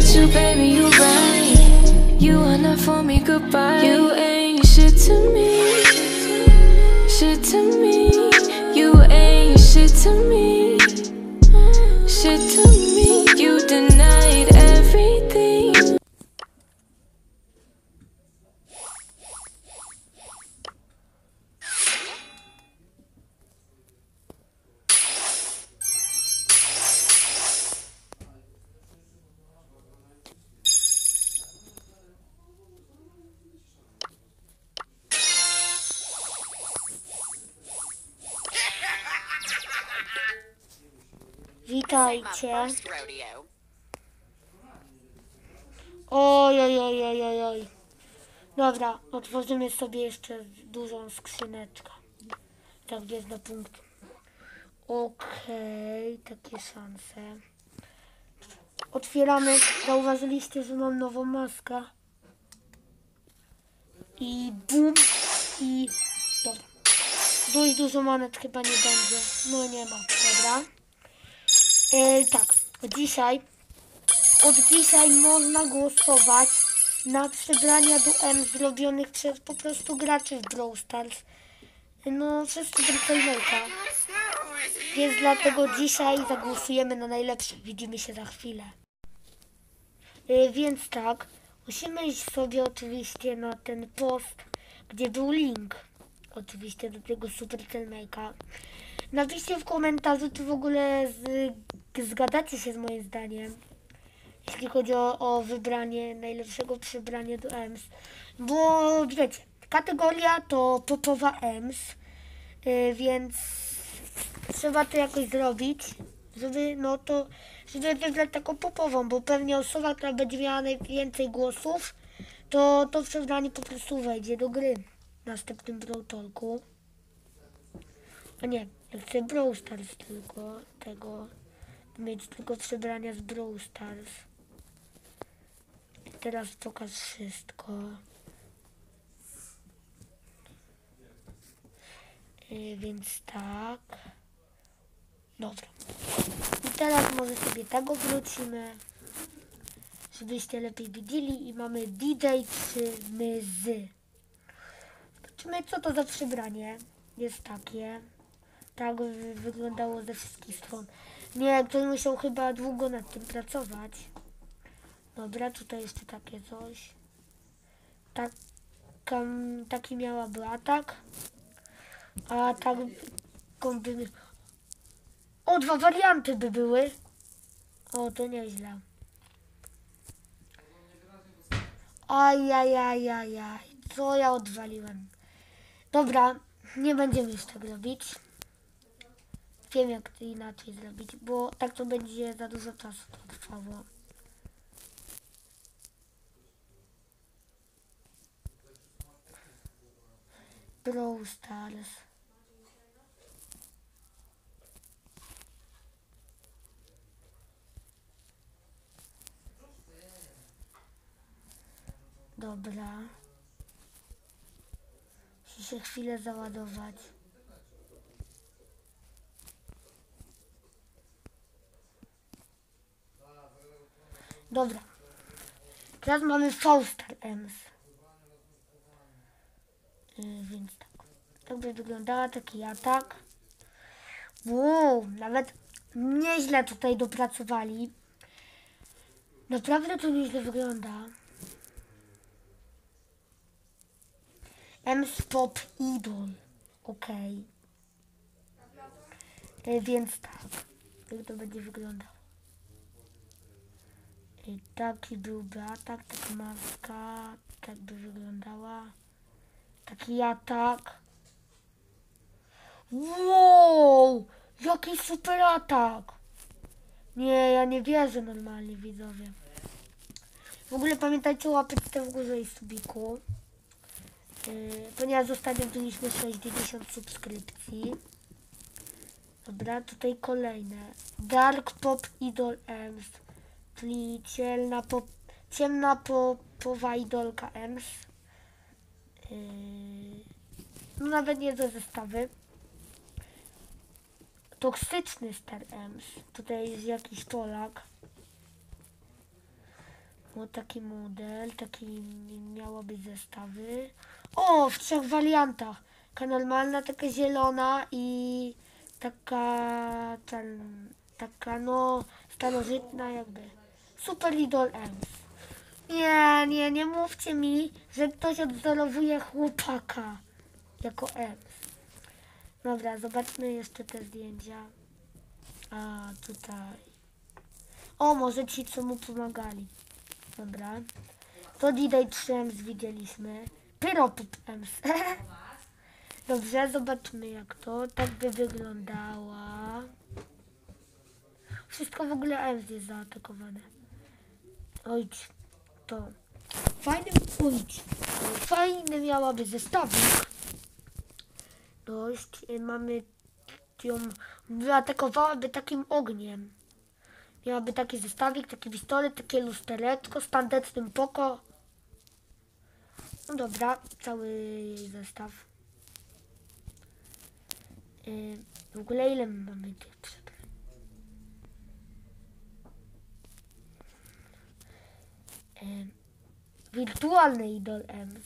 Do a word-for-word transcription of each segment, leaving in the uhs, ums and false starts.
with you, baby, you right. You are not for me, goodbye. You ain't shit to me, shit to me. You ain't shit to me, shit to me. You denied everything. Witajcie. Oj, oj, oj, oj, oj, oj. Dobra, otworzymy sobie jeszcze dużą skrzyneczkę. Tak, jest na punkt. Okej, okay, takie szanse. Otwieramy. Zauważyliście, że mam nową maskę. I bum. I dobra. Dość dużo monet chyba nie będzie. No nie ma, dobra. E, tak, dzisiaj, od dzisiaj można głosować na przebrania do M zrobionych przez po prostu graczy w Brawl Stars. No, przez Supercellmake'a. Więc dlatego dzisiaj zagłosujemy na najlepsze. Widzimy się za chwilę. E, więc tak, musimy iść sobie oczywiście na ten post, gdzie był link. Oczywiście do tego Supercellmake'a. Napiszcie w komentarzu, czy w ogóle z, zgadacie się z moim zdaniem, jeśli chodzi o, o wybranie najlepszego przebrania do E M S. Bo wiecie, kategoria to popowa E M S, yy, więc trzeba to jakoś zrobić, żeby no to, żeby wybrać taką popową, bo pewnie osoba, która będzie miała najwięcej głosów, to to przebranie po prostu wejdzie do gry w następnym Brawl Talku. A nie, ja chcę Brawl Stars tylko, tego, mieć tylko przebrania z Brawl Stars. I teraz pokaż wszystko. Yy, więc tak. Dobra. I teraz może sobie tego wrócimy, żebyście lepiej widzieli. I mamy D J trzy Myzy. Zobaczymy, co to za przebranie. Jest takie. Tak wyglądało ze wszystkich stron. Nie, ktoś musiał chyba długo nad tym pracować. Dobra, tutaj jeszcze takie coś. Tak, taki miałaby atak. A tak by... O, dwa warianty by były. O, to nieźle. Ajajajajaj. Co ja odwaliłem? Dobra, nie będziemy już tak robić. Wiem, jak to inaczej zrobić, bo tak to będzie za dużo czasu to trwało. Brawl Stars. Dobra. Musi się chwilę załadować. Dobra. Teraz mamy Faustar E M S. Yy, więc tak. Tak by wyglądała taki atak. Wow, nawet nieźle tutaj dopracowali. Naprawdę to nieźle wygląda. E M S Pop Idol. Okej. Okay. Yy, więc tak. Jak to będzie wyglądało? I taki byłby atak, taka maska, tak by wyglądała. Taki atak. Wow! Jaki super atak! Nie, ja nie wierzę normalnie, widzowie. W ogóle pamiętajcie o łapeczce w górze i subiku. Yy, ponieważ ostatnio mieliśmy sześćdziesiąt subskrypcji. Dobra, tutaj kolejne. Dark Pop Idol E M S. Czyli ciemna, pop, ciemna popowa idolka E M S. Yy, no nawet nie do zestawy. Toksyczny Star E M S. Tutaj jest jakiś Polak. O, taki model, taki miało być zestawy. O, w trzech wariantach. Taka normalna, taka zielona i taka, ten, taka no, starożytna jakby. Super Idol Ems. Nie, nie, nie mówcie mi, że ktoś odwzorowuje chłopaka jako Ems. Dobra, zobaczmy jeszcze te zdjęcia. A, tutaj. O, może ci, co mu pomagali. Dobra. To D-Day trzy Ems widzieliśmy. Pyropop Ems. Dobrze, zobaczmy jak to. Tak by wyglądała. Wszystko w ogóle Ems jest zaatakowane. Ojcz, to. Fajny, ojcz. Fajny miałaby zestawik. Dość. Mamy ją, wyatakowałaby takim ogniem. Miałaby taki zestawik, taki pistolet, takie lustereczko z tandetnym poko. No dobra, cały jej zestaw. Yy, w ogóle ile my mamy tych przebrań? Yy, wirtualny Idol Ems.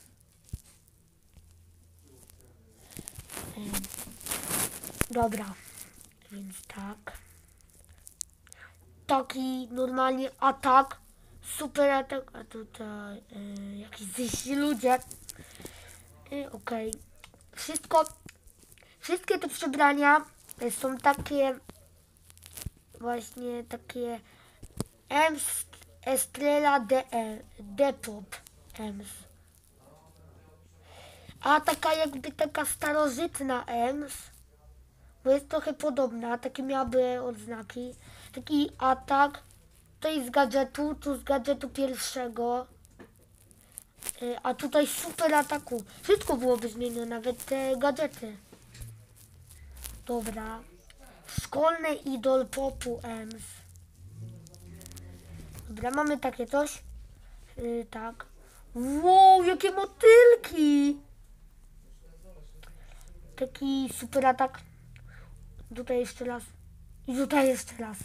Yy, dobra, więc tak. Taki normalnie atak, super atak, a tutaj yy, jakieś zysi ludzie. Yy, Okej, okay. Wszystko, wszystkie te przebrania yy, są takie, właśnie takie Ems Estrella de, Depop Ems. A taka jakby taka starożytna Ems, bo jest trochę podobna, takie miałaby odznaki. Taki atak, tutaj z gadżetu, tu z gadżetu pierwszego, yy, a tutaj super ataku. Wszystko byłoby zmienione, nawet te gadżety. Dobra. Szkolny idol popu Ems. Dobra, mamy takie coś. Yy, tak. Wow, jakie motylki! Taki super atak. Tutaj jeszcze raz. I tutaj jeszcze raz.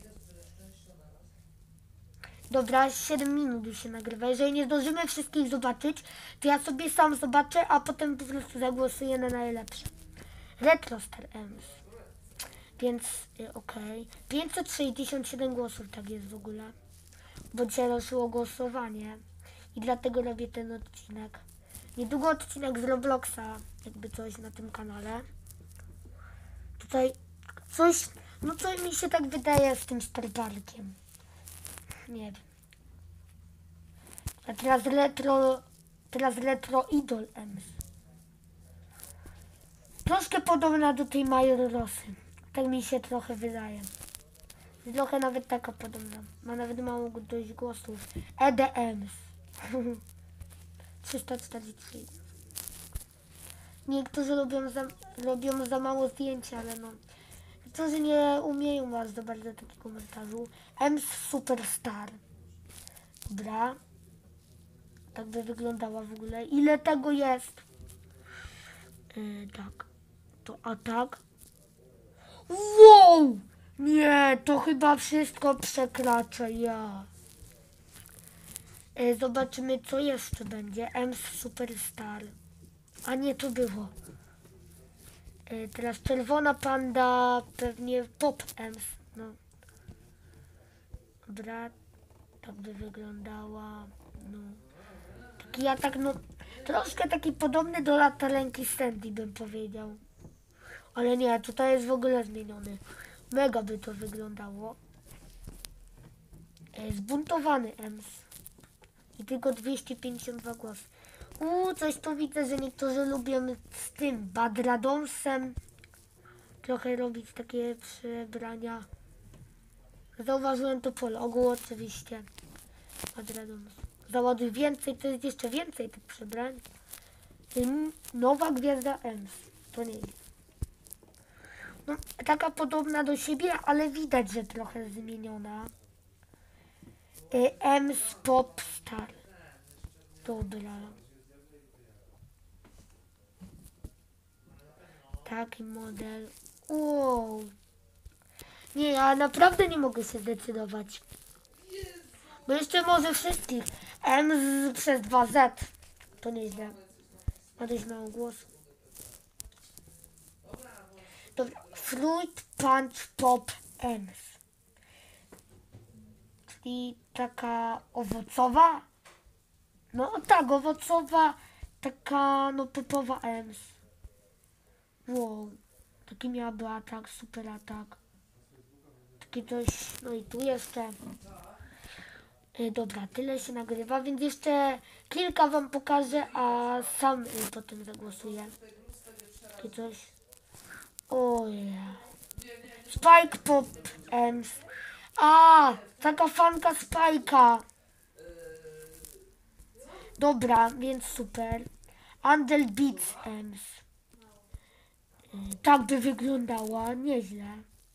Dobra, siedem minut już się nagrywa. Jeżeli nie zdążymy wszystkich zobaczyć, to ja sobie sam zobaczę, a potem po prostu zagłosuję na najlepsze. Retro Star Ems. Więc y, okej. Okay. pięćset sześćdziesiąt siedem głosów tak jest w ogóle. Bo dzisiaj ruszyło głosowanie. I dlatego robię ten odcinek. Niedługo odcinek z Robloxa, jakby coś na tym kanale. Tutaj coś, no co mi się tak wydaje z tym Star Parkiem. Nie wiem. A teraz retro, teraz retro Idol Ems. Troszkę podobna do tej Major Rosy. Tak mi się trochę wydaje. Trochę nawet taka podobna. Ma nawet mało dość głosów. E D Ems. trzysta czterdzieści trzy. Niektórzy robią za, robią za mało zdjęcia, ale no. Niektórzy nie umieją was za bardzo takiego komentarzu. Ems Superstar. Dobra. Tak by wyglądała w ogóle. Ile tego jest? Yy, tak. To atak. Wow! Nie, to chyba wszystko przekracza ja. Yy, zobaczymy, co jeszcze będzie. Ems Superstar. A nie, to było. Yy, teraz czerwona panda, pewnie Pop Ems. No. Dobra. Tak by wyglądała. No. Taki atak, no. Troszkę taki podobny do lata ręki Sandy, bym powiedział. Ale nie, tutaj jest w ogóle zmieniony. Mega by to wyglądało. Yy, zbuntowany Ems. I tylko dwieście pięćdziesiąt dwa głosy. Uuu, coś tu widzę, że niektórzy lubią z tym Badradonsem trochę robić takie przebrania. Zauważyłem to po logu oczywiście. Badradons. Załaduj więcej, to jest jeszcze więcej tych przebrań. Nowa gwiazda Ems. To nie jest. No, taka podobna do siebie, ale widać, że trochę zmieniona. Ems Popstar. Dobra. Taki model. Wow. Nie, ja naprawdę nie mogę się zdecydować. Bo jeszcze może wszystkich. M z, przez dwa Z. To nieźle. Ma dość mało głosu. Dobra. Fruit Punch Pop Ems. Czyli taka owocowa. No tak, owocowa. Taka no popowa Ems. Wow. Taki miałaby atak, super atak. Taki coś, no i tu jeszcze. Yy, dobra, tyle się nagrywa, więc jeszcze kilka wam pokażę, a sam yy, potem zagłosuję. Takie coś. Ojej. Spike Pop Ems. A, taka fanka Spike'a. Dobra, więc super. Andel Beats Ems. Tak by wyglądała, nieźle.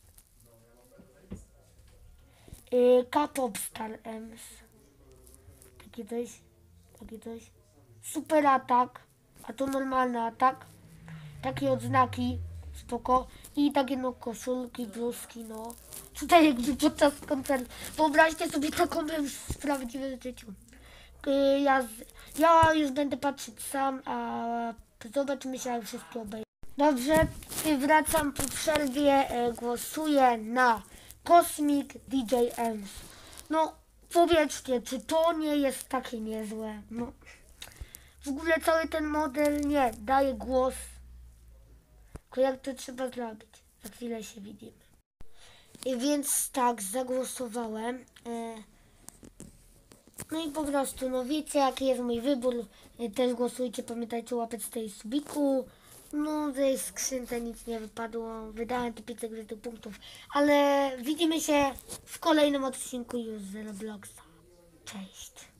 Yy, K-pop Star Ems. Takie coś, takie coś. Super atak, a to normalny atak. Takie odznaki, spoko. I takie no koszulki, bluzki, no. Tutaj jakby podczas koncertu. Wyobraźcie sobie taką bym w prawdziwym życiu. Yy, ja, z, ja już będę patrzeć sam, a zobaczymy się jak wszystkie obejrzę. Dobrze, wracam po przerwie, e, głosuję na Cosmic D J Ems. No, powiedzcie, czy to nie jest takie niezłe? No, w ogóle cały ten model, nie, daje głos. Tylko jak to trzeba zrobić? Za chwilę się widzimy. I więc tak, zagłosowałem. E, no i po prostu, no wiecie jaki jest mój wybór. E, też głosujcie, pamiętajcie łapać z tej subiku. No, tej skrzynce nic nie wypadło, wydałem te pięćset punktów, ale widzimy się w kolejnym odcinku już z Robloxa. Cześć!